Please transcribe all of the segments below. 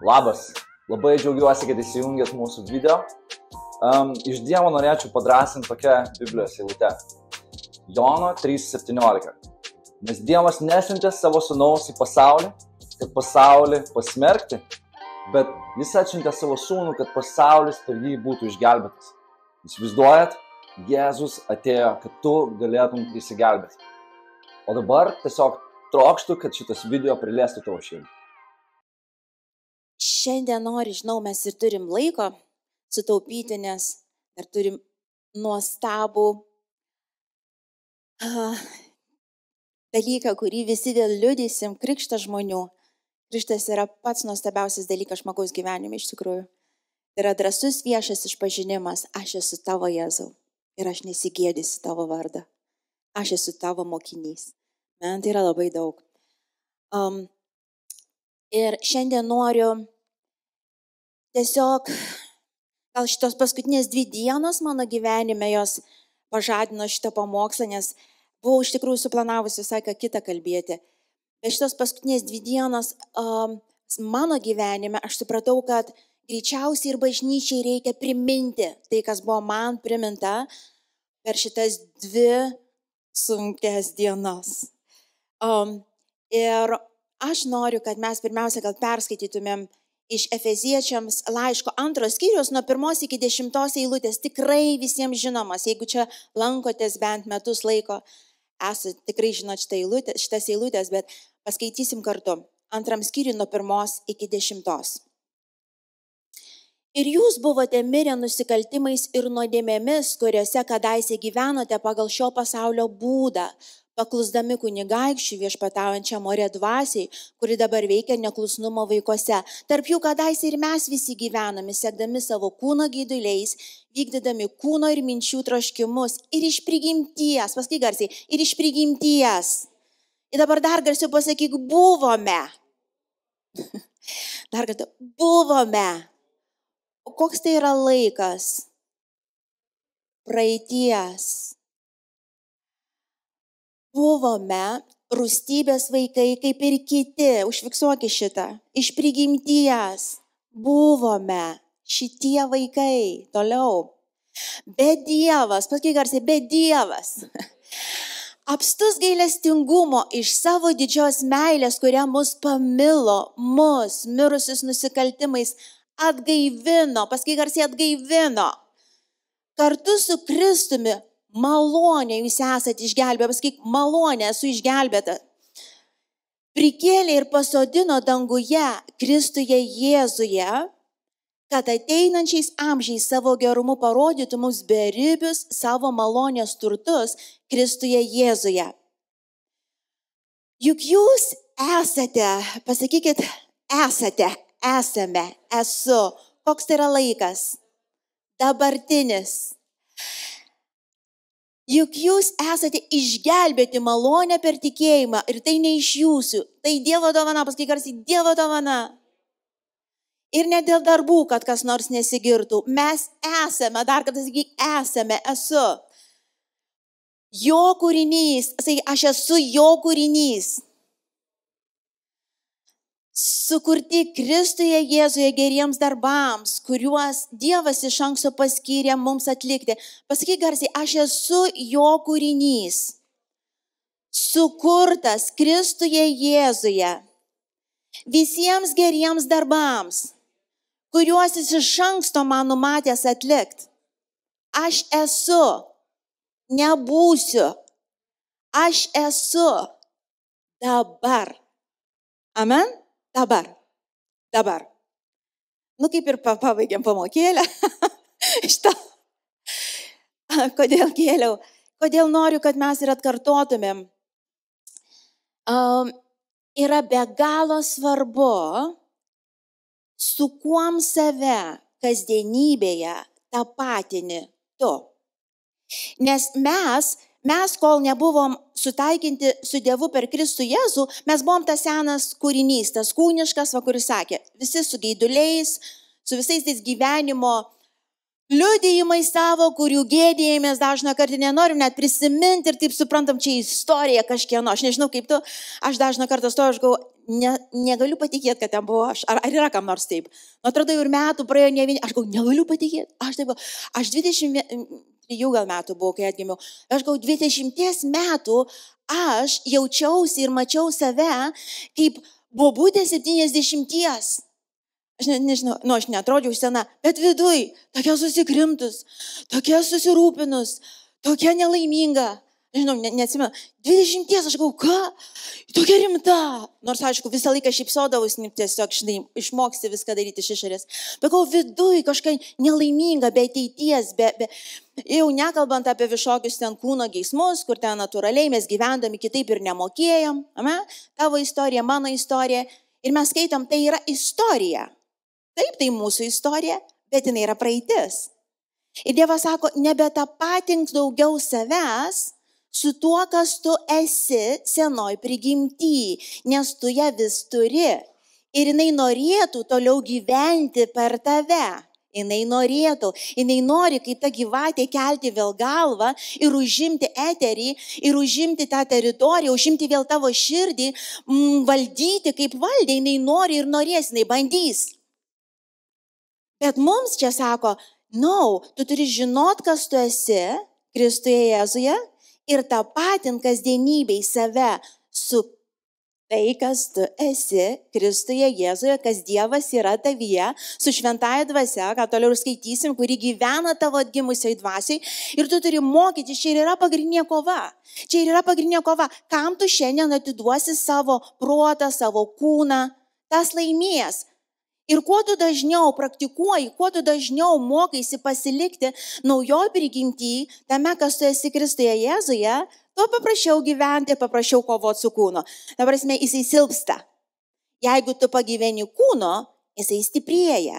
Labas, labai džiaugiuosi, kad įsijungėt mūsų video. Iš Dievo norėčiau padrasinti tokią Biblijos eilutę. Jono 3:17. Nes Dievas nesiuntė savo sūnaus į pasaulį, kad pasaulį pasmerkti, bet jis atsiuntė savo sūnų, kad pasaulis per jį būtų išgelbėtas. Įsivaizduojat, Jėzus atėjo, kad tu galėtum įsigelbėti. O dabar tiesiog trokštu, kad šitas video priliestų tavo širdį. Šiandien žinau, mes ir turim laiko sutaupyti, nes dar turim nuostabų dalyką, kurį visi vėl liudysim, krikštą žmonių. Krikštas yra pats nuostabiausias dalykas žmogaus gyvenime iš tikrųjų. Tai yra drąsus viešas išpažinimas, aš esu tavo Jėzau ir aš nesigėdysiu tavo vardą. Aš esu tavo mokinys. Man tai yra labai daug. Ir šiandien noriu tiesiog, gal šitos paskutinės 2 dienos mano gyvenime jos pažadino šitą pamokslą, nes buvau iš tikrųjų suplanavusi visai ką kitą kalbėti. Bet šitos paskutinės 2 dienos mano gyvenime aš supratau, kad greičiausiai ir bažnyčiai reikia priminti tai, kas buvo man priminta per šitas 2 sunkias dienas. Ir aš noriu, kad mes pirmiausia gal perskaitytumėm iš Efeziečiams laiško 2 skyrius nuo 1 iki 10 eilutės. Tikrai visiems žinomas, jeigu čia lankotės bent metus laiko, esate tikrai žinot šitas eilutės, bet paskaitysim kartu. 2 skyriui nuo 1 iki 10. Ir jūs buvote mirę nusikaltimais ir nuodėmėmis, kuriuose kadaise gyvenote pagal šio pasaulio būdą, paklusdami kunigaikščių viešpataujančiam ore dvasiai, kuri dabar veikia neklusnumo vaikuose. Tarp jų kadaise ir mes visi gyvename, sekdami savo kūno geiduliais, vykdydami kūno ir minčių troškimus ir iš prigimties, pasakyk garsiai, ir iš prigimties. Ir dabar dar garsiau pasakyk, buvome. Dar kartą, buvome. O koks tai yra laikas? Praeities. Buvome rūstybės vaikai kaip ir kiti, užfiksuoki šitą, iš prigimties. Buvome šitie vaikai, toliau. Bet Dievas, pasakyk garsiai, bet Dievas. Apstus gailestingumo iš savo didžios meilės, kuria mus pamilo, mus, mirusius nusikaltimais, atgaivino, pasakyk garsiai, atgaivino. Kartu su Kristumi malonė jūs esate išgelbėję, pasakyk, malonė esu išgelbėta. Prikėlė ir pasodino danguje Kristuje Jėzuje, kad ateinančiais amžiais savo gerumu parodytų mums beribius savo malonės turtus Kristuje Jėzuje. Juk jūs esate, pasakykit, esate, esame, esu. Koks tai yra laikas? Dabartinis. Juk jūs esate išgelbėti malonę per tikėjimą ir tai ne iš jūsų, tai Dievo dovana, pasakyk garsiai, Dievo dovana. Ir ne dėl darbų, kad kas nors nesigirtų. Mes esame, dar kartą sakyk, esame, esu. Jo kūrinys, sakyk, aš esu jo kūrinys. Sukurti Kristuje Jėzuje geriems darbams, kuriuos Dievas iš anksto paskyrė mums atlikti. Pasakyk garsiai, aš esu jo kūrinys. Sukurtas Kristuje Jėzuje visiems geriems darbams, kuriuos jis iš anksto man numatęs atlikti. Aš esu, nebūsiu. Aš esu dabar. Amen? Dabar. Kaip ir pabaigiam pamokėlę. Šitą. Kodėl kėliau? Kodėl noriu, kad mes ir atkartotumėm? Yra be galo svarbu, su kuom save kasdienybėje tapatini tu. Nes mes kol nebuvom sutaikinti su Dievu per Kristų Jėzų, mes buvom tas senas kūrinys, tas kūniškas, kuris sakė, visi su geiduliais, su visais tais gyvenimo liudijimai savo, kurių gėdėjimės dažną kartą nenorim net prisiminti ir taip suprantam, čia istorija kažkieno. Aš nežinau kaip tu, aš dažną kartą stoju, aš galvoju, negaliu patikėti, kad ten buvo aš. Ar yra kam nors taip? Nu, atrodo, ir metų praėjo ne vieni, aš galvoju, negaliu patikėti. Aš 23 gal metų buvau, kai atgimiau. Aš galvoju, 20 metų aš jaučiausi ir mačiau save kaip bobutė 70. Aš nežinau, aš netrodžiau sena, bet viduj tokia susikrimtus, tokia susirūpinus, tokia nelaiminga. Nežinau, neatsimenu. 20 aš galvoju, ką? Tokia rimta. Nors, aišku, visą laiką šypsodavausi, tiesiog, išmoksti viską daryti iš išorės. Bet galvoju, viduj kažkokia nelaiminga, be ateities, jau nekalbant apie visokius ten kūno geismus, kur ten natūraliai mes gyvendami kitaip ir nemokėjom. Tavo istorija, mano istorija. Ir mes skaitom, tai yra istorija. Taip, tai mūsų istorija, bet jinai yra praeitis. Ir Dievas sako, nebetapatink daugiau savęs su tuo, kas tu esi senoj prigimty, nes tu ją vis turi. Ir jinai norėtų toliau gyventi per tave. Jinai nori, kaip ta gyvatė, kelti vėl galvą ir užimti eterį, ir užimti tą teritoriją, užimti vėl tavo širdį, valdyti kaip valdė. Jinai nori ir norės, jinai bandys. Bet mums čia sako, tu turi žinot, kas tu esi Kristuje Jėzuje ir tapatint kasdienybėj save su tai, kas tu esi Kristuje Jėzuje, kas Dievas yra tavyje, su šventąja dvasia, ką toliau ir skaitysim, kuri gyvena tavo atgimusiai dvasiai. Ir tu turi mokytis, čia ir yra pagrindinė kova. Kam tu šiandien atiduosi savo protą, savo kūną, tas laimės. Ir kuo tu dažniau praktikuoji, kuo tu dažniau mokaisi pasilikti naujoj prigimty, tame, kas tu esi Kristuje Jėzuje, tuo paprasčiau gyventi ir paprasčiau kovoti su kūnu. Ta prasme, jisai silpsta. Jeigu tu pagyveni kūno, jisai stiprėja.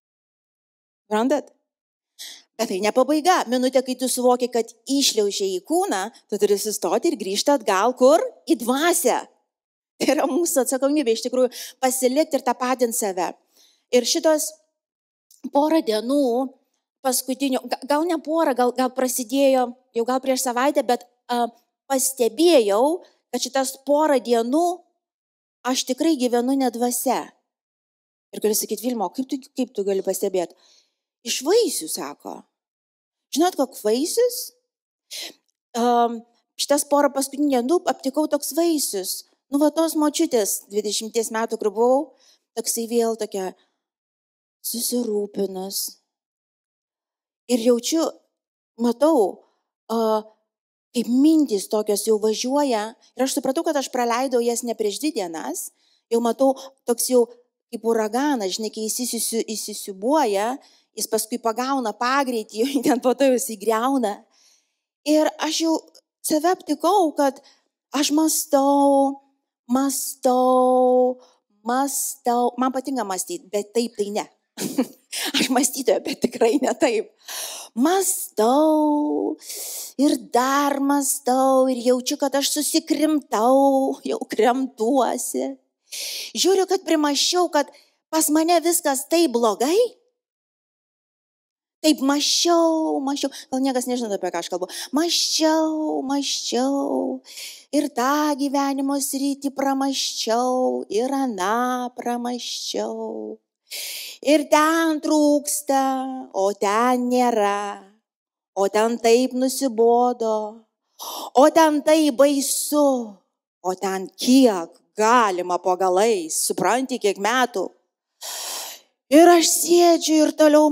Randat? Bet tai ne pabaiga. Minutė, kai tu suvoki, kad išliaužiai į kūną, tu turi sustoti ir grįžti atgal kur? Į dvasią. Tai yra mūsų atsakomybė iš tikrųjų pasilikti ir tapatinti save. Ir šitos porą dienų paskutinių, gal ne porą, gal prasidėjo jau gal prieš savaitę, bet pastebėjau, kad šitas porą dienų aš tikrai gyvenu ne dvasia. Ir galiu sakyti, Vilmo, kaip tu gali pastebėti? Iš vaisių, sako. Žinot, kok vaisius? Šitas porą paskutinių dienų aptikau toks vaisius. Va tos močiutės 20 metų, kur buvau, toksai vėl tokia susirūpinus. Ir jaučiu, matau, kaip mintys tokios jau važiuoja. Ir aš supratau, kad aš praleidau jas ne prieš 2 dienas. Jau matau, toks jau kaip uraganas, žinai, kai įsisiubuoja, jis paskui pagauna pagreitį, ten po to jis įgriauna. Ir aš jau save aptikau, kad aš mąstau. Man patinka mąstyti, bet taip tai ne. Aš mąstytoja, bet tikrai ne taip. Mąstau ir dar mąstau ir jaučiu, kad aš susikrimtau, jau kremtuosi. Žiūriu, kad primaščiau, kad pas mane viskas taip blogai. Taip mąsčiau. Gal niekas nežino, apie ką aš kalbu. Mąsčiau. Ir tą gyvenimo sritį pramaščiau, ir aną pramaščiau. Ir ten trūksta, o ten nėra. O ten taip nusibodo. O ten taip baisu. O ten kiek galima po galais. Supranti, kiek metų. Ir aš sėdžiu ir toliau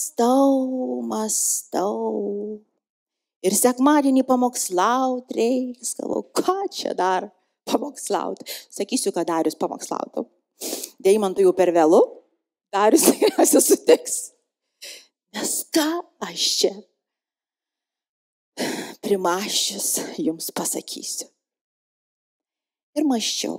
mąstau. Ir sekmadienį pamokslaut reiks. Galvoju, ką čia dar pamokslaut? Sakysiu, kad Darius pamokslautų. Deimantų jau per vėlu. Darius tikriausiai sutiks. Nes ką aš čia primaščius jums pasakysiu. Ir mąsčiau.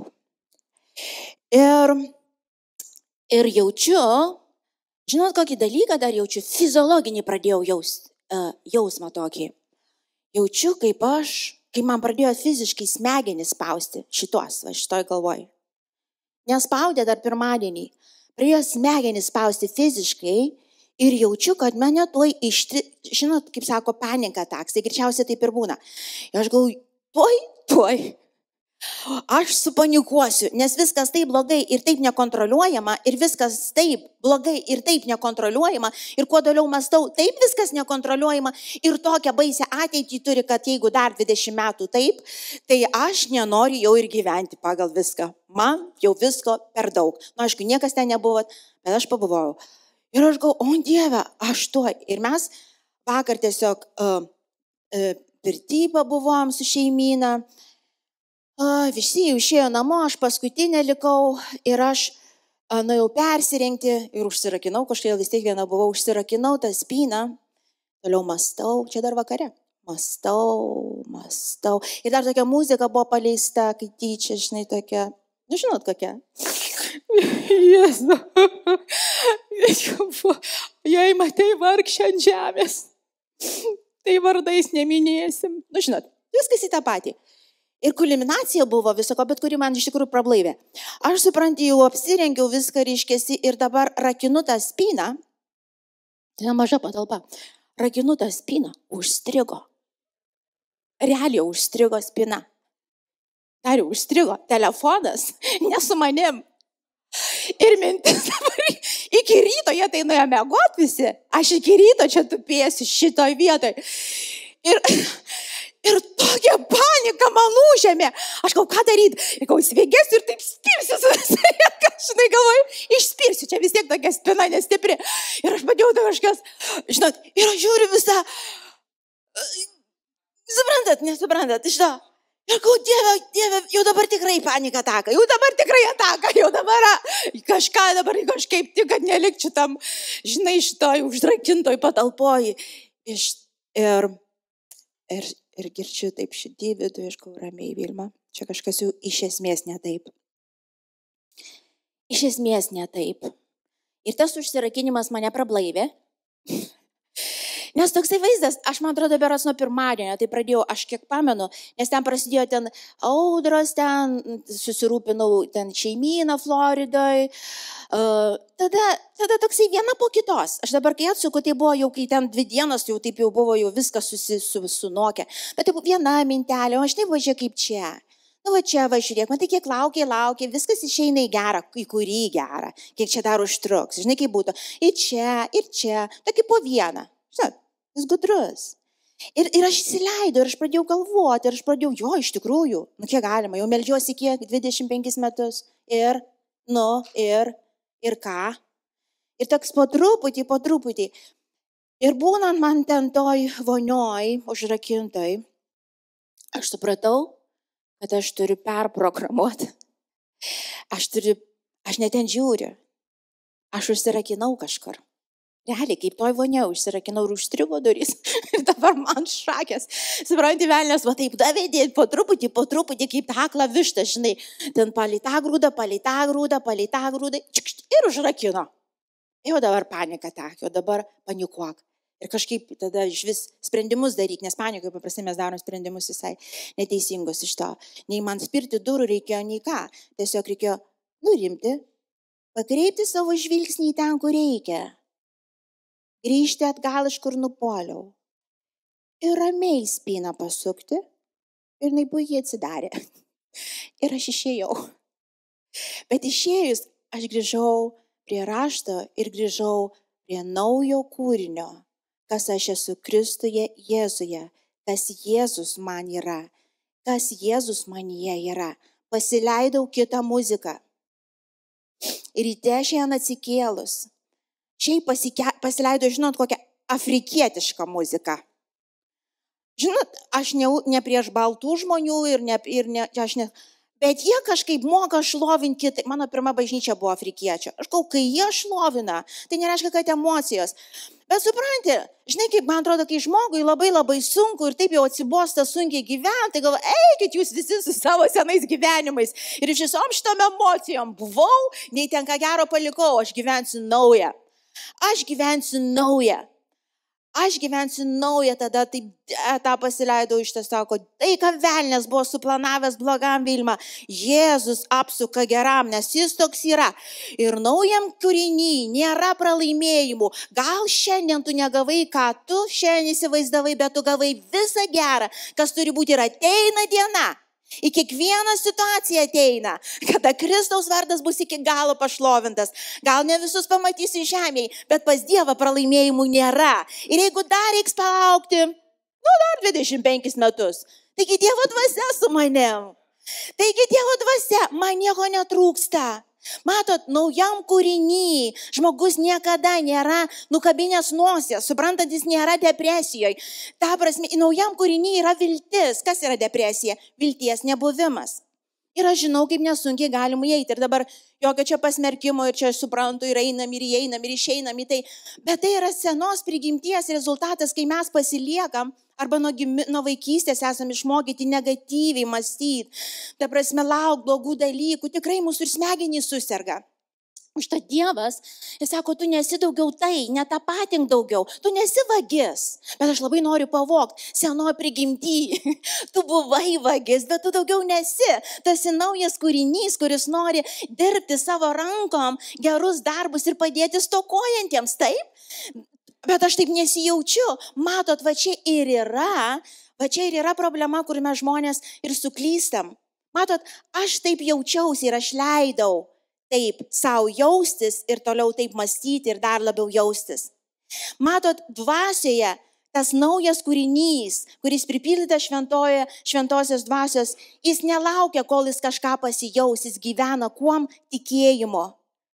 Ir jaučiu, žinot, kokį dalyką dar jaučiu, fiziologinį pradėjau jausmą tokį. Jaučiu, kaip man pradėjo fiziškai smegenis spausti šitoj galvoj. Nespaudė dar pirmadienį, pradėjo smegenis spausti fiziškai Ir jaučiu, kad mane tuoj žinot, kaip sako, panika taks, tai greičiausiai taip ir būna. Ir aš galvoju, tuoj. Aš supanikuosiu, nes viskas taip blogai ir taip nekontroliuojama, ir viskas taip blogai ir taip nekontroliuojama, ir kuo toliau mąstau, taip viskas nekontroliuojama, ir tokią baisę ateitį turi, kad jeigu dar 20 metų taip, tai aš nenoriu jau ir gyventi pagal viską. Man jau visko per daug. Na, aišku, niekas ten nebuvo, bet aš pabuvojau. Ir aš galvoju, o Dieve, aš tuoj. Ir mes vakar tiesiog pirtyje buvom su šeimyna. Visi jau išėjo namo, aš paskutinė likau ir aš nuėjau persirengti ir užsirakinau, kažkaip vis tiek viena buvau, užsirakinau tą spyną, toliau mąstau, čia dar vakare, mąstau. Ir dar tokia muzika buvo paleista, kai tyčia, žinai, tokia, nu žinot kokia. Jėzu, jei matai vargšę ant žemės, tai vardais neminėsim. Nu žinot, viskas į tą patį. Ir kulminacija buvo visoko, bet kuri man iš tikrųjų prablaivė. Aš suprantu, jau apsirengiau viską ryškėsi ir dabar rakinu tą spyną, tai maža patalpa, rakinu tą spyną, užstrigo. Realiai užstrigo spyna. Dar užstrigo telefonas, ne su manim. Ir mintis dabar, iki ryto jie tai nuėjo miegot visi, aš iki ryto čia tupėsiu šitoj vietoj. Ir tokia panika man užėmė. Aš galvoju, ką daryti? Ir galvoju, svėgėsiu ir taip spirsiu su visai. Žinai, galvoju, išspirsiu. Čia vis tiek tokia spina nestipri. Ir aš padėjau tai kažkas, žinot, ir aš žiūriu visą. Nesuprantat, iš to. Ir galvoju, Dieve, jau dabar tikrai panika ataka. Jau dabar kažką dabar kažkaip tik, kad nelikčiau tam, žinai, šitoj uždrakintoj patalpoj. Ir girčiu taip širdį vidų, iškau ramiai, Vilma. Čia kažkas jau iš esmės ne taip. Ir tas užsirakinimas mane prablaivė. Nes toksai vaizdas, aš man atrodo, beras nuo pirmadienio, tai pradėjau, aš kiek pamenu, nes ten prasidėjo ten audros, ten susirūpinau ten šeimyną Floridoje. Tada toksai viena po kitos. Aš dabar, kai atsuku, tai buvo jau, kai ten 2 dienas, jau taip jau buvo, jau viskas sunokę. Bet tai buvo viena mintelė, o aš taip važiuoju kaip čia. Nu va čia važiuok, man tai kiek laukia, viskas išeina į gerą, į kurį gerą, kiek čia dar užtruks. Žinai, kaip būtų. Ir čia, tokį po vieną. Žinot, jis gudrus. Ir aš įsileidau, ir aš pradėjau galvoti, ir aš pradėjau, jo, iš tikrųjų, nu kiek galima, jau meldžiuosi kiek, 25 metus. Ir ką? Ir toks po truputį. Ir būnant man ten toj vonioj, užrakintoj, aš supratau, kad aš turiu perprogramuoti. Aš net ten žiūriu. Aš užsirakinau kažkur. Realiai, kaip toj vonia užsirakinau ir užstrigo durys. Ir dabar man šakės. Supranti, velnės, va taip davėdė po truputį, kaip tą aklą vištą, žinai. Ten palei tą grūdą, ir užrakino. Jau dabar panika jau dabar panikuok. Ir kažkaip tada iš vis sprendimus daryk, nes panikoje paprastai mes darom sprendimus visai neteisingus iš to. Nei man spirti durų reikėjo, nei ką. Tiesiog reikėjo nurimti, pakreipti savo žvilgsnį ten, kur reikia. Grįžti atgal, iš kur nupoliau. Ir ramiai spyną pasukti. Ir jinai puikiai atsidarė. Ir aš išėjau. Bet išėjus, aš grįžau prie rašto ir grįžau prie naujo kūrinio. Kas aš esu Kristuje Jėzuje. Kas Jėzus man yra. Kas Jėzus manyje yra. Pasileidau kitą muziką. Ir ryte šiandien atsikėlus. Šiaip pasileidau, žinot, kokią afrikietišką muziką. Žinot, aš ne prieš baltų žmonių bet jie kažkaip moka šlovinti kitai. Mano pirma bažnyčia buvo afrikiečio. Aš galvoju, kai jie šlovina, tai nereiškia, kad emocijos. Bet supranti, žinai, kaip man atrodo, kai žmogui labai sunku ir taip jau atsibosta sunkiai gyventi, tai galvoju, eikit jūs visi su savo senais gyvenimais. Ir iš visom šitom emocijom buvau, nei ten ką gero palikau, aš gyvensiu naują. aš gyvensiu naują, tada taip tą pasileidau iš to, sako, tai ką velnės buvo suplanavęs blogam Vilma, Jėzus apsuka geram, nes jis toks yra. Ir naujam kūriny nėra pralaimėjimų. Gal šiandien tu negavai, ką tu šiandien įsivaizdavai, bet tu gavai visą gerą, kas turi būti ir ateina diena. Į kiekvieną situaciją ateina, kada Kristaus vardas bus iki galo pašlovintas. Gal ne visus pamatysi žemėje, bet pas Dievą pralaimėjimų nėra. Ir jeigu dar reiks palaukti, dar 25 metus, taigi Dievo dvasia su manim. Taigi Dievo dvasia, man nieko netrūksta. Matot, naujam kūriny žmogus niekada nėra nukabinęs nosies, suprantat, jis nėra depresijoje. Ta prasme, naujam kūriny yra viltis. Kas yra depresija? Vilties nebuvimas. Ir aš žinau, kaip nesunkiai galima įeiti. Ir dabar jokio čia pasmerkimo ir čia suprantu ir einam ir įeinam ir išeinam į tai. Bet tai yra senos prigimties rezultatas, kai mes pasiliekam arba nuo vaikystės esame išmokyti negatyviai mąstyti. Ta prasme, lauk blogų dalykų. Tikrai mūsų ir smegenys suserga. Užtat Dievas, jis sako, tu nesi daugiau tai, netapatink daugiau, tu nesi vagis, bet aš labai noriu pavogti, senoji prigimty, tu buvai vagis, bet tu daugiau nesi, tu esi naujas kūrinys, kuris nori dirbti savo rankom gerus darbus ir padėti stokojantiems, taip? Bet aš taip nesijaučiu, matot, va čia ir yra problema, kur mes žmonės ir suklystam. Matot, aš taip jaučiausi ir aš leidau taip savo jaustis ir toliau taip mąstyti ir dar labiau jaustis. Matot, dvasioje tas naujas kūrinys, kuris pripildytas šventosios dvasios, jis nelaukia, kol jis kažką pasijaus, jis gyvena kuom? Tikėjimo.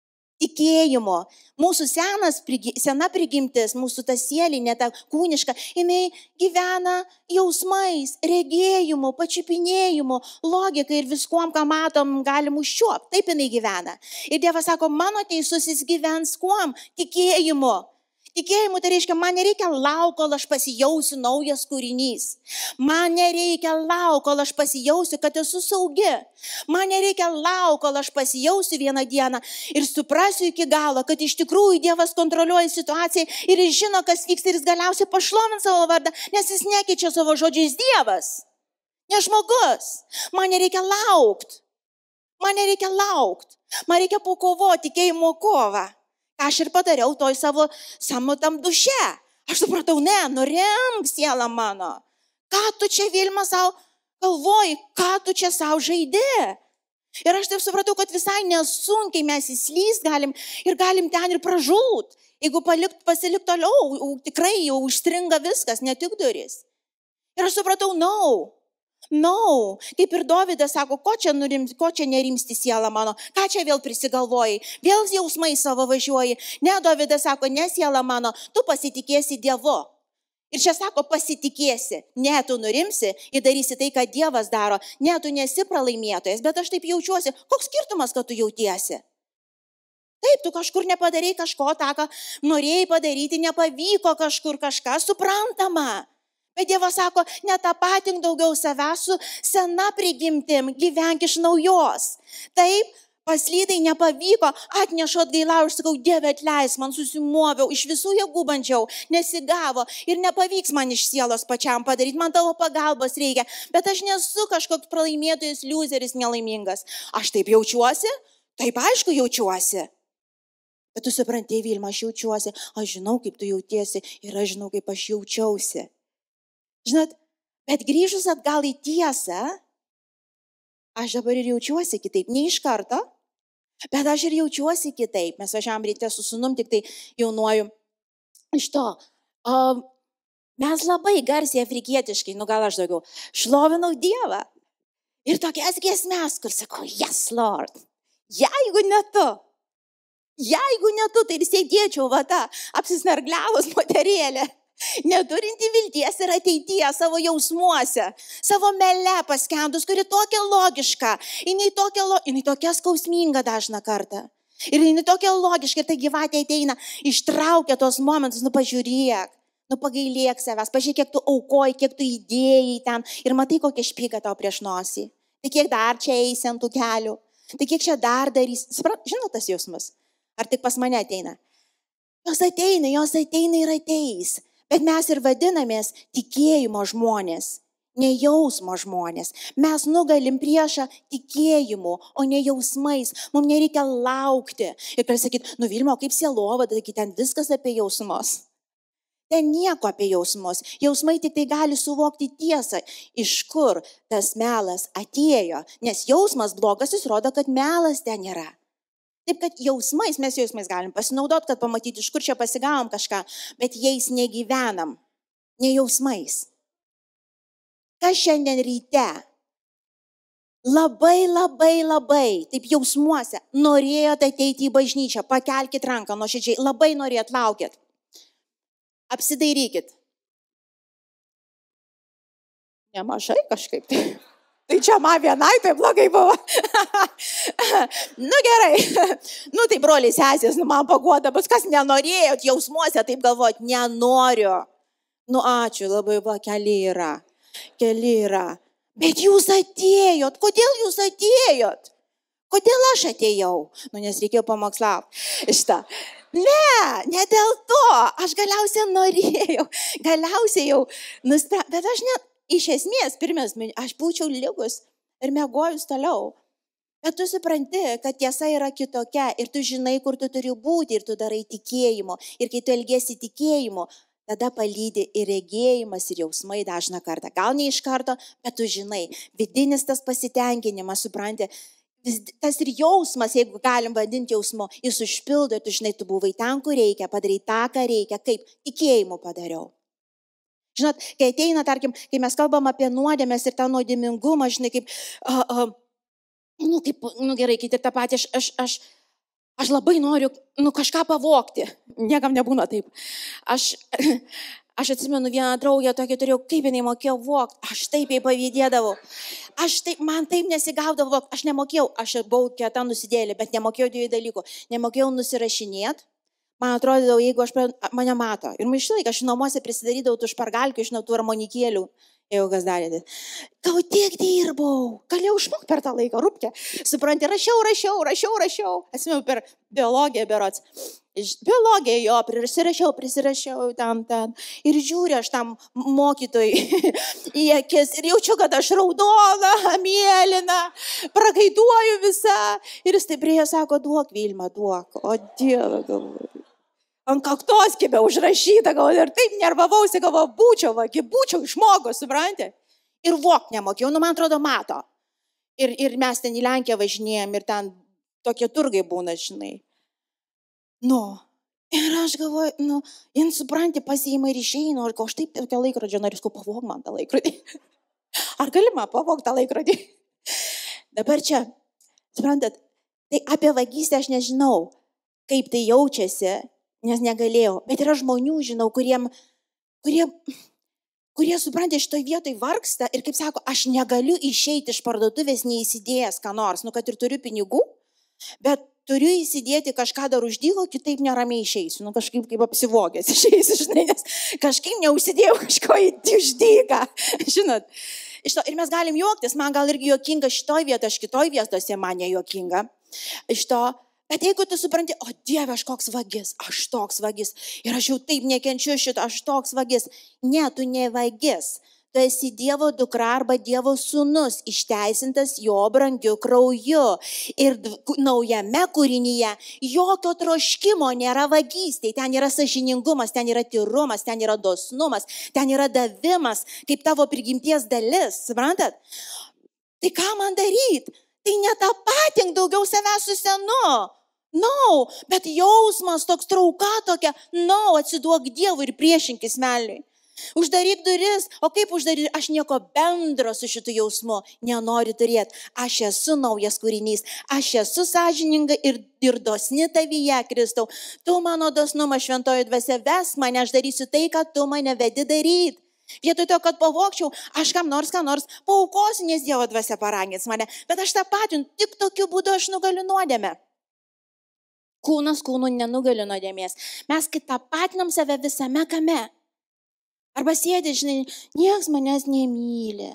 Mūsų sena prigimtis, mūsų ta sielinė, ta kūniška, jinai gyvena jausmais, regėjimu, pačiupinėjimu, logika ir viskuom, ką matom, galim užčiuopti. Taip jinai gyvena. Ir Dievas sako, mano teisusis gyvens kuom? Tikėjimu. Tikėjimu tai reiškia, man nereikia laukti, kol aš pasijausiu naujas kūrinys. Man nereikia laukti, kol aš pasijausiu, kad esu saugi. Man nereikia laukti, kol aš pasijausiu vieną dieną ir suprasiu iki galo, kad iš tikrųjų Dievas kontroliuoja situaciją ir jis žino, kas vyksta ir jis galiausiai pašlovins savo vardą, nes jis nekeičia savo žodžiais Dievas. Ne žmogus. Man nereikia laukti. Man reikia pakovoti tikėjimo kovą. Aš ir padariau toj savo tam duše. Aš supratau, nurimk, siela mano. Ką tu čia, Vilma, savo galvoji, ką tu čia savo žaidi? Ir aš taip supratau, kad visai nesunkiai mes įslyst galim ten ir pražūt. Jeigu pasilik toliau, tikrai jau užstringa viskas, ne tik duris. Ir aš supratau, kaip ir Dovydas sako, ko čia nerimsti siela mano, ką čia vėl prisigalvojai, vėl jausmai savo važiuoji. Ne, Dovydas sako, ne siela mano, tu pasitikėsi Dievu. Ir čia sako, pasitikėsi, ne, tu nurimsi ir darysi tai, ką Dievas daro, ne, tu nesi pralaimėtojas, bet aš taip jaučiuosi, koks skirtumas, kad tu jautiesi. Taip, tu kažkur nepadarei kažko, tą, ką norėjai padaryti, nepavyko kažkur kažką, suprantama. Bet Dievas sako, netapatink daugiau savęs su sena prigimtim, gyvenk iš naujos. Taip, paslydai nepavyko, atnešu atgailau ir sakau, Dieve atleis, man susimoviau, iš visų jėgų bandžiau, nesigavo ir nepavyks man iš sielos pačiam padaryti, man tavo pagalbos reikia, bet aš nesu kažkoks pralaimėtojas, liuzeris, nelaimingas. Aš taip jaučiuosi, taip aišku jaučiuosi. Bet tu supranti, Vilma, aš jaučiuosi, aš žinau, kaip tu jautiesi ir aš žinau, kaip aš jaučiausi. Žinot, bet grįžus atgal į tiesą, aš dabar ir jaučiuosi kitaip, ne iš karto, bet aš ir jaučiuosi kitaip. Mes važiavam ryte su sūnum, tik tai jaunuoju iš to. Mes labai garsiai afrikietiškai, gal aš daugiau, šlovinau Dievą. Ir tokias giesmes, kur sakau, yes, Lord, jeigu ne tu, tai ir sėdėčiau apsismergliavus moterėlė. Neturinti vilties ir ateities savo jausmuose, savo mele paskendus, kuri tokia logiška, jinai tokia skausminga dažną kartą. Ir jinai tokia logiška, ir ta gyvatė ateina, ištraukia tos momentus, pažiūrėk, pagailėk savęs, pažiūrėk, kiek tu aukoji, kiek tu įdėjai ten ir matai, kokią špygą tau prieš nosį. Tai kiek dar čia eisi ant tų kelių, tai kiek čia dar darys. Žinot tas jausmas? Ar tik pas mane ateina? Jos ateina ir ateis. Bet mes ir vadinamės tikėjimo žmonės, ne jausmo žmonės. Mes nugalim priešą tikėjimu, o ne jausmais. Mums nereikia laukti. Ir pasakyti, Vilma, kaip sielovada, taigi ten viskas apie jausmus. Ten nieko apie jausmus. Jausmai tik tai gali suvokti tiesą, iš kur tas melas atėjo. Nes jausmas blogas, jis rodo, kad melas ten yra. Taip, kad mes jausmais galim pasinaudoti, kad pamatyti, iš kur čia pasigavom kažką, bet jais negyvenam, ne jausmais. Kas šiandien ryte labai, taip jausmuose, norėjot ateiti į bažnyčią, pakelkit ranką nuoširdžiai, labai norėjot, laukit. Apsidairykit. Nemažai kažkaip. Tai čia man vienai tai blogai buvo. Gerai. Tai broliai sesės, man paguoda, bet kas nenorėjot jausmuose taip galvoti, nenoriu. Ačiū labai, keli yra. Bet jūs atėjot. Kodėl jūs atėjot? Kodėl aš atėjau? Nes reikėjo pamokslauti. Ne dėl to. Aš galiausiai norėjau. Galiausiai jau nusprendžiau. Bet aš iš esmės, aš būčiau ligus ir miegojus toliau. Bet tu supranti, kad tiesa yra kitokia ir tu žinai, kur tu turi būti ir tu darai tikėjimu. Ir kai tu elgiesi tikėjimu, tada palydi ir regėjimas, ir jausmai dažną kartą. Gal ne iš karto, bet tu žinai, vidinis tas pasitenkinimas, supranti, tas ir jausmas, jeigu galim vadinti jausmu, jis užpildo, tu žinai, tu buvai ten, kur reikia, padarai tą, ką reikia, kaip tikėjimu padariau. Žinot, kai ateina, tarkim, kai mes kalbam apie nuodėmės ir tą nuodėmingumą, žinai, gerai, kai ir tą patį, aš labai noriu, kažką pavogti. Niekam nebūna taip. Aš atsimenu vieną draugę tokią turėjau, kaip jinai mokėjo vogti. Aš taip jai pavydėdavau. Man taip nesigaudavo vogti. Aš nemokėjau, aš buvau kieta nusidėlė, bet nemokėjau dviejų dalykų. Nemokėjau nusirašinėti. Man atrodydavo, jeigu mane mato. Ir išlaik, aš namuose prisidarydavau tų špargalkių, žinau, tų armonikėlių. Jeigu kas darėte. Gal tiek dirbau. Galėjau išmokti per tą laiką, rūpkę. Supranti, rašiau. Atsimenu per biologiją berods. Iš biologiją jo, prisirašiau ten. Ir žiūriu aš tam mokytojui į akis ir jaučiu, kad aš raudona, mėlyna, prakaituoju visą. Ir jis taip priejo, sako, duok, Vilma, duok. O Dieve, galvoju. Ant kaktos kibė užrašyta, galvoju, ir taip nervavausi, galvoju, būčiau išmokus, supranti? Ir vok nemokėjau, man atrodo, mato. Ir mes ten į Lenkiją važinėjom ir ten tokie turgai būna, žinai. Ir aš galvoju, jin supranti, pasiima ir išeina, ir aš taip tokia laikrodžio noriu, pavog man tą laikrodį. Ar galima pavog tą laikrodį? Dabar čia, suprantat, tai apie vagystę aš nežinau, kaip tai jaučiasi, nes negalėjau. Bet yra žmonių, žinau, kurie suprantate, šitoj vietoj vargsta ir kaip sako, aš negaliu išeiti iš parduotuvės neįsidėjęs ką nors, kad ir turiu pinigų, bet turiu įsidėti kažką dar uždygo, kitaip neramiai išeisiu. Kažkaip kaip apsivogęs išeisiu, žinai, nes kažkaip neužsidėjau kažko į uždygą, žinot. Ir mes galim juoktis, man gal irgi juokinga šitoj vietoj, aš kitoj vietose man nejuokinga. Bet jeigu tu supranti, o Dieve, aš koks vagis, aš toks vagis, ir aš jau taip nekenčiu šito, aš toks vagis. Ne, tu ne vagis. Tu esi Dievo dukra arba Dievo sūnus, išteisintas jo brangiu krauju. Ir naujame kūrinyje jokio troškimo nėra vagystė. Ten yra sąžiningumas, ten yra tyrumas, ten yra dosnumas, ten yra davimas, kaip tavo prigimties dalis. Suprantat? Tai ką man daryti? Tai netapatink daugiau savęs su senu. Bet jausmas toks trauka tokia. Atsiduok Dievui ir priešinkis melniui. Uždaryk duris. O kaip uždaryti? Aš nieko bendro su šitu jausmu nenoriu turėti. Aš esu naujas kūrinys. Aš esu sąžininga ir dosni tavyje, Kristau. Tu mano dosnumą šventoji dvasia ves mane, aš darysiu tai, ką tu mane vedi daryti. Vietoj to, kad pavogčiau, aš ką nors paaukosiu, nes Dievo dvasia paragins mane. Bet aš tą patinu, tik tokiu būdu aš nugaliu nuodėmę. Kūnas kūnų nenugali nuodėmės. Mes kai tą patinam save visame kame. Arba sėdi, žinai, nieks manęs nemyli.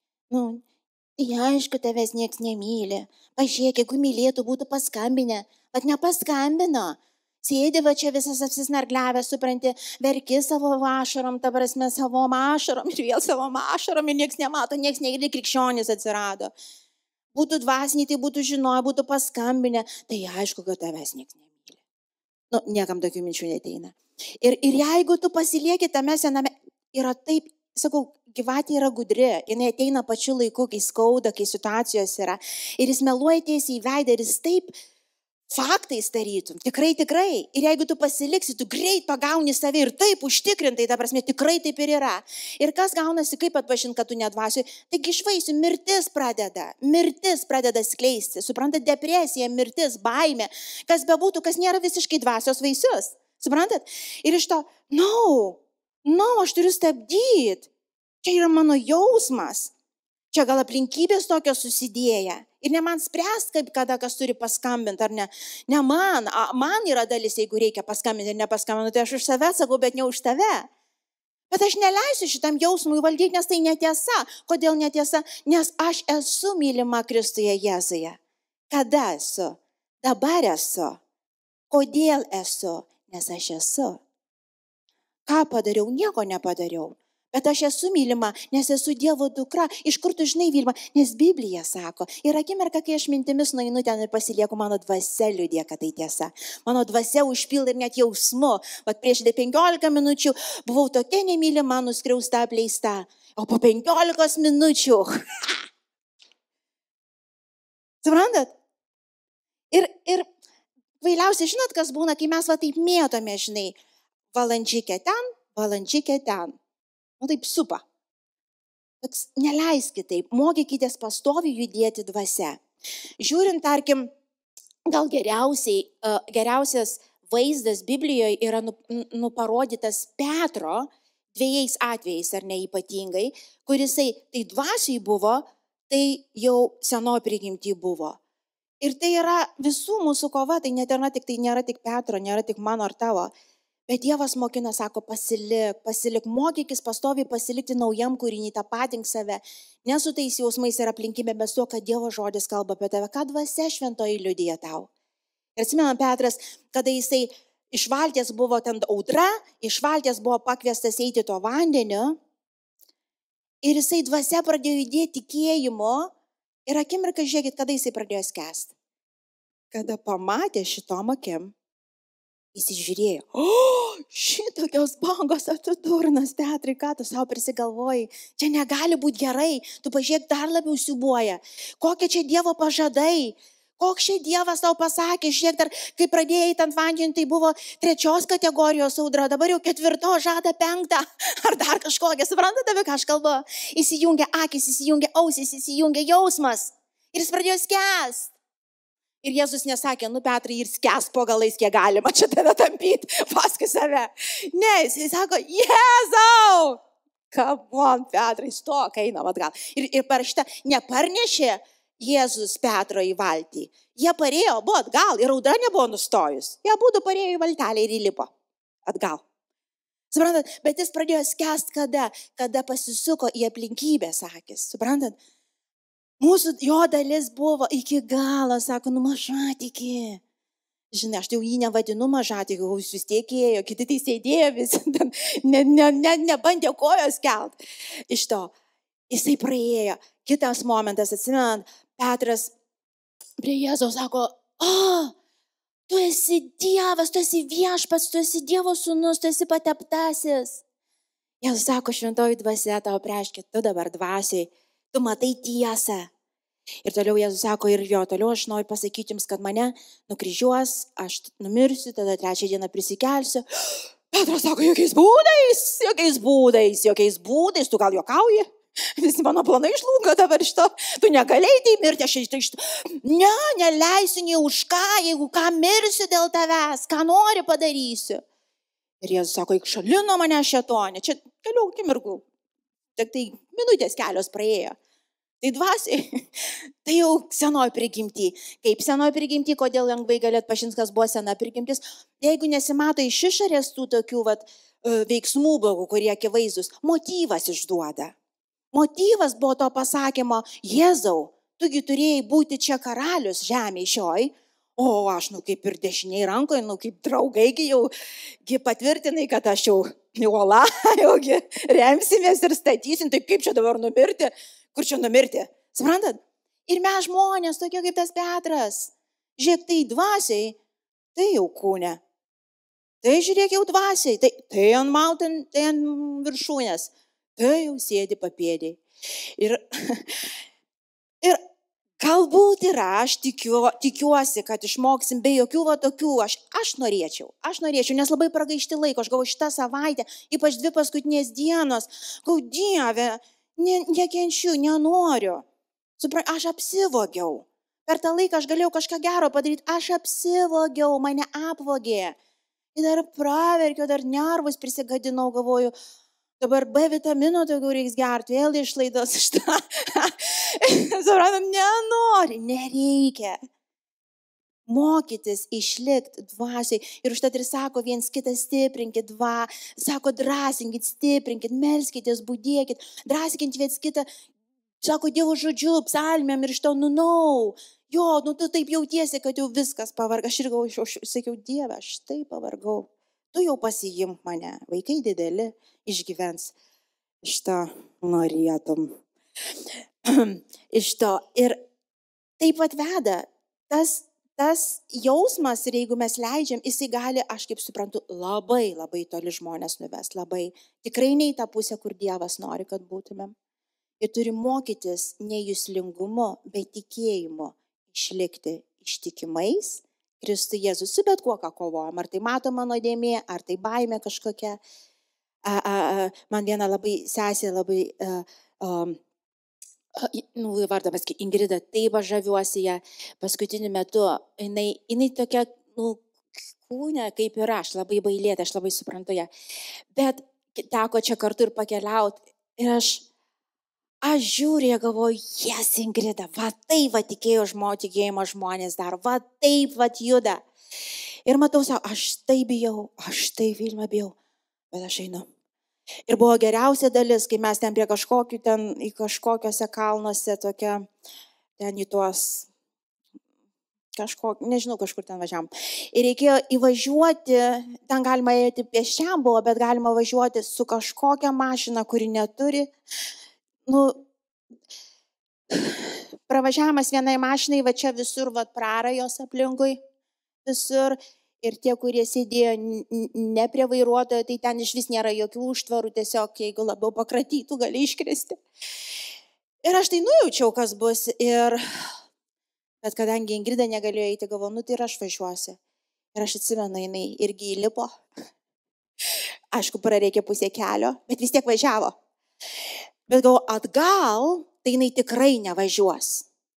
Aišku, tavęs nieks nemyli. Pažiūrėk, jeigu mylėtų, būtų paskambinę. Bet nepaskambino. Sėdi va čia visas apsisnargliavęs, supranti, verki savo ašarom, ta prasme savo ašarom ir vėl savo ašarom ir nieks nemato, nieks neįgri krikščionis atsirado. Būtų dvasiniai, tai būtų žinoję, būtų paskambinę, tai aišku, kad tavęs nieks nemyli. Nu, niekam tokių minčių neteina. Ir jeigu tu pasilieki tame sename, yra taip, sakau, gyvatė yra gudri, jinai ateina pačiu laiku, kai skauda, kai situacijos yra. Ir jis meluoja tiesiai į veidą ir jis taip faktais tarytum, tikrai. Ir jeigu tu pasiliksi, tu greit pagauni save ir taip užtikrintai, ta prasme, tikrai taip ir yra. Ir kas gaunasi, kaip atpažinti, kad tu nedvasiu? Taigi iš vaisių mirtis pradeda skleisti. Suprantat, depresija, mirtis, baimė, kas bebūtų, kas nėra visiškai dvasios vaisius. Suprantat? Ir iš to, aš turiu stabdyti. Čia yra mano jausmas. Čia gal aplinkybės tokios susidėję. Ir ne man spręst, kaip kada kas turi paskambinti, ar ne. Ne man. Man yra dalis, jeigu reikia paskambinti ir nepaskambinti. Tai aš už save sakau, bet ne už tave. Bet aš neleisiu šitam jausmui valdyti, nes tai netiesa. Kodėl netiesa? Nes aš esu mylima Kristuje Jėzuje. Kada esu? Dabar esu. Kodėl esu? Nes aš esu. Ką padariau? Nieko nepadariau. Bet aš esu mylima, nes esu Dievo dukra. Iš kur tu žinai mylima? Nes Biblija sako. Ir akimirka, kai aš mintimis nueinu ten ir pasilieku, mano dvasia liudija, kad tai tiesa. Mano dvasia užpildo ir net jausmu. Vat prieš 15 minučių buvau tokia nemylima, nuskriausta, apleista. O po 15 minučių. Suprantat? Ir vailiausiai, žinot, kas būna, kai mes va taip mėtome, žinai, valandžikę ten. Nu taip supa. Bet neleiskit taip, mokykitės pastoviai judėti dvasia. Žiūrint, tarkim, gal geriausias vaizdas Biblijoje yra nuparodytas Petro 2 atvejais, ar ne ypatingai, kurisai tai dvasiai buvo, tai jau senoji prigimty buvo. Ir tai yra visų mūsų kova, tai nėra tik Petro, nėra tik mano ar tavo. Bet Dievas mokina, sako, pasilik, mokykis pastoviai pasilikti naujam kūrinį, tapatink save, ne su tais jausmais ir aplinkybėmis, to, kad Dievo žodis kalba apie tave, ką dvasia šventoji liudija tau. Ir atsimenu, Petras, kada jisai iš valties buvo ten audra, iš valties buvo pakviestas eiti to vandeniu, ir jisai dvasia pradėjo judėti tikėjimo, ir akimirką žiūrėkit, kada jisai pradėjo skęsti. Kada pamatė šitom akim, įsižiūrėjo, šitokios bangos, tu durnas, Petrai, ką tu savo prisigalvojai, čia negali būti gerai, tu pažiūrėk, dar labiau siubuoja, kokie čia Dievo pažadai, koks čia Dievas tau pasakė, žiūrėk, dar kai pradėjai ant vandenį, tai buvo 3 kategorijos audra, dabar jau 4, žada 5, ar dar kažkokia, suprantate, apie ką aš kalbu, įsijungia akis, įsijungia ausis, įsijungia jausmas ir jis pradėjo skęsti. Ir Jėzus nesakė, Petrai, ir skęs po galais, kiek galima čia tave tampyti, paskui save. Ne, jis sako, Jėzau! Come on, Petrai, stok, einam atgal. Ir parašyta, neparnešė Jėzus Petro į valtį. Jie parėjo, buvo atgal ir audra nebuvo nustojus. Jie būtų parėjo į valtelę ir įlipo atgal. Suprantat, bet jis pradėjo skęst kada pasisuko į aplinkybės akis. Suprantat? Mūsų jo dalis buvo iki galo, sako, mažatikė. Žinai, aš jau jį nevadinu mažatikė, jis vis tiek ėjo, kiti tai sėdėjo visi, nebandė kojos kelt. Iš to, jisai praėjo. Kitas momentas, atsimenant, Petras prie Jėzaus sako, tu esi Dievas, tu esi viešpats, tu esi Dievo sūnus, tu esi pateptasis. Jėzus sako, šventoji dvasia tau preiškia, tu dabar dvasiai. Tu matai tiesą. Ir toliau Jėzus sako, ir jo, toliau aš noriu pasakyti jums, kad mane nukryžiuos, aš numirsiu, tada 3 dieną prisikelsiu. Petras sako, jokiais būdais, tu gal juokauji? Visi mano planai išlūko dabar iš to. Tu negalėjai tai mirti, aš iš to. Ne, neleisiu nei už ką, jeigu ką mirsiu dėl tavęs, ką nori padarysiu. Ir Jėzus sako, eik šalin nuo mane šėtonė, čia kelių akimirkų. Tik tai minutės kelios praėjo. Tai dvasiai, tai jau senoji prigimty. Kaip senoji prigimty, kodėl lengvai galėt pažinti, kas buvo sena prigimtis. Jeigu nesimato iš išorės tų tokių veiksmų blogų, kurie akivaizdūs, motyvas išduoda. Motyvas buvo to pasakymo, Jėzau, tugi turėjai būti čia karalius žemėje šioj, O aš, kaip ir dešiniai rankoje, kaip draugai, jau patvirtinai, kad aš jau uola, jaugi remsimės ir statysim, tai kaip čia dabar numirti, kur čia numirti, suprantat? Ir mes žmonės, tokie kaip tas Petras, žiūrėk, tai dvasiai, tai jau kūne, tai žiūrėk jau dvasiai, tai ant mountain, tai ant viršūnės, tai jau sėdi papėdėj. Ir galbūt ir aš tikiuosi, kad išmoksim be jokių tokių, aš norėčiau, nes labai pragaišti laiko, aš galvoju šitą savaitę, ypač 2 paskutinės dienos, Dieve, nekenčiu, nenoriu, aš apsivogiau, per tą laiką aš galėjau kažką gero padaryti, aš apsivogiau, mane apvogė, ir dar praverkiau, dar nervus prisigadinau, galvoju, dabar B vitamino daugiau reiks gerti, vėl išlaidos iš tą. Suprantam, nenori, nereikia. Mokytis, išlikti dvasiai. Ir užtat ir sako, viens kitą stiprinkit, sako, drąsinkit, stiprinkit, melskitės, budėkit, drąsinkit viens kitą, sako, Dievo žodžiu, psalmėm ir iš to, jo, tu taip jautiesi, kad jau viskas pavarga. Aš ir sakiau, Dieve, aš taip pavargau. Tu jau pasiimk mane, vaikai dideli, išgyvens. Iš to norėtum. Iš to. Ir taip atveda tas jausmas, ir jeigu mes leidžiam, jisai gali, aš kaip suprantu, labai, labai toli žmonės nuves, labai. Tikrai ne į tą pusę, kur Dievas nori, kad būtumėm. Ir turim mokytis ne juslingumu, bet tikėjimu išlikti ištikimais Kristui Jėzus, su bet kuo, ką kovojam. Ar tai matoma nuodėmė, ar tai baimė kažkokia. Man viena labai sesė, labai, vardamas Ingrida, taip aš žaviuosi ją paskutiniu metu. Jinai tokia, kūne kaip ir aš, labai bailėta, aš labai suprantu ją. Bet teko čia kartu ir pakeliauti. Ir aš žiūrėjau, galvoju, jes, Ingrida, taip tikėjimo žmonės daro, taip juda. Ir matau savo, aš tai bijau, Vilma bijau, bet aš einu. Ir buvo geriausia dalis, kai mes ten prie kažkokių, ten į kažkokiuose kalnuose, tokia, ten į tuos, nežinau, kažkur ten važiavam. Ir reikėjo įvažiuoti, ten galima eiti pėsčiam buvo, bet galima važiuoti su kažkokia mašina, kuri neturi. Pravažiavimas vienai mašinai, va čia visur, prarajos aplinkui, visur. Ir tie, kurie sėdėjo ne prie vairuotojo, tai ten iš vis nėra jokių užtvarų, tiesiog jeigu labiau pakratytų, gali iškristi. Ir aš tai nujaučiau, kas bus. Bet kadangi Ingrida negalėjo eiti, galvoju, tai ir aš važiuosiu. Ir aš atsimenu, jinai irgi įlipo. Aišku, prareikė pusė kelio, bet vis tiek važiavo. Bet galvoju, atgal, tai jinai tikrai nevažiuos.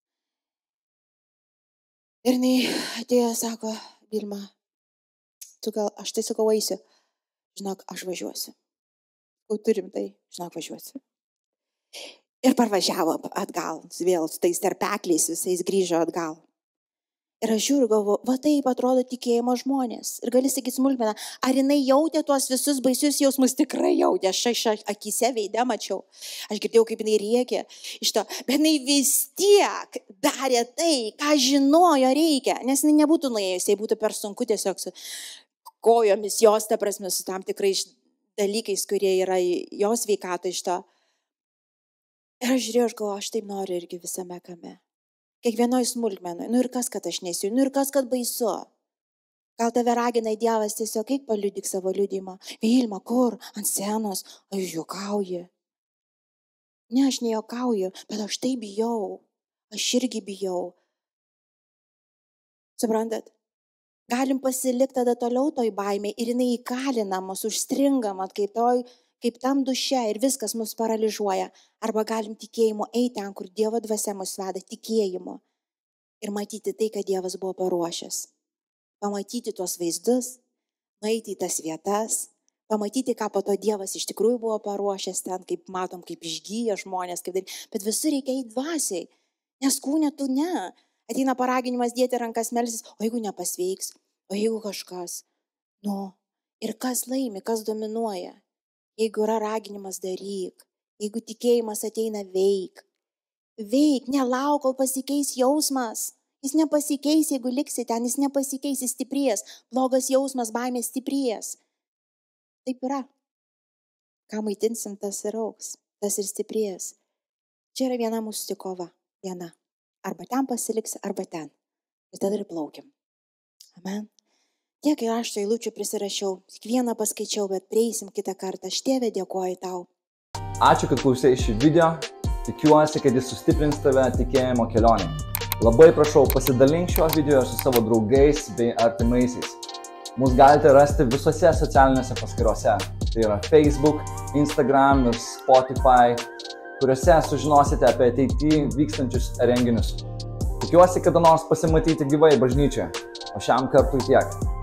Ir jinai atėjo, sako, Vilma, aš tai sakau, eisiu. Žinok, aš važiuosiu. Turim tai, žinok, važiuosiu. Ir parvažiavo atgal, vėl su tais tarpekliais visais grįžo atgal. Ir aš žiūriu, galvoju, taip atrodo tikėjimo žmonės. Ir gali sakyti smulkmeną, ar jinai jautė tuos visus baisius jausmus, tikrai jautė, aš akise veide mačiau. Aš girdėjau, kaip jinai rėkė iš to, bet jinai vis tiek darė tai, ką žinojo reikia, nes jinai nebūtų nuėjusi, jei būtų per sunku tiesiog su kojomis jos, ta prasme, su tam tikrais dalykais, kurie yra jos sveikata iš to. Ir aš žiūrėjau, aš galvoju, aš taip noriu irgi visame kame. Kiekvienoj smulkmenoj, ir kas, kad aš nesiu, ir kas, kad baisu. Gal tave ragina Dievas tiesiog, eik paliudyk savo liudymą. Vilma, kur? Ant scenos, aš juokauju. Ne, aš nejuokauju, bet aš tai bijau. Aš irgi bijau. Suprantat? Galim pasilikti tada toliau toj baimė ir jinai įkalinamos, užstringamos, kaip tam duše ir viskas mus paralyžiuoja. Arba galim tikėjimu eiti ten, kur Dievo dvasia mus veda, tikėjimu. Ir matyti tai, ką Dievas buvo paruošęs. Pamatyti tuos vaizdus, nueiti į tas vietas, pamatyti, ką po to Dievas iš tikrųjų buvo paruošęs ten, kaip matom, kaip išgyja žmonės, bet visur reikia eiti dvasiai, nes kūne tu ne. Ateina paraginimas dėti rankas, melsis, o jeigu nepasveiks, o jeigu kažkas. Ir kas laimi, kas dominuoja. Jeigu yra raginimas, daryk. Jeigu tikėjimas ateina, veik. Veik, nelauk, kol pasikeis jausmas. Jis nepasikeis, jeigu liksi ten, jis nepasikeis, jis stiprės. Blogas jausmas, baimė stiprės. Taip yra. Ką maitinsim, tas ir augs, tas ir stiprės. Čia yra viena mūsų kova. Viena. Arba ten pasiliksi, arba ten. Ir tada ir plaukiam. Amen. Tiek rašto eilučių prisirašiau, kiekvieną paskaičiau, bet prieisim kitą kartą. Aš Tėve dėkoju tau. Ačiū, kad klausėjai šį video. Tikiuosi, kad jis sustiprins tave tikėjimo kelionėje. Labai prašau, pasidalink šiuo video su savo draugais bei artimaisiais. Mus galite rasti visose socialinėse paskyrose. Tai yra Facebook, Instagram ir Spotify, kuriuose sužinosite apie ateityje vykstančius renginius. Tikiuosi kada nors pasimatyti gyvai bažnyčioje. O šiam kartui tiek.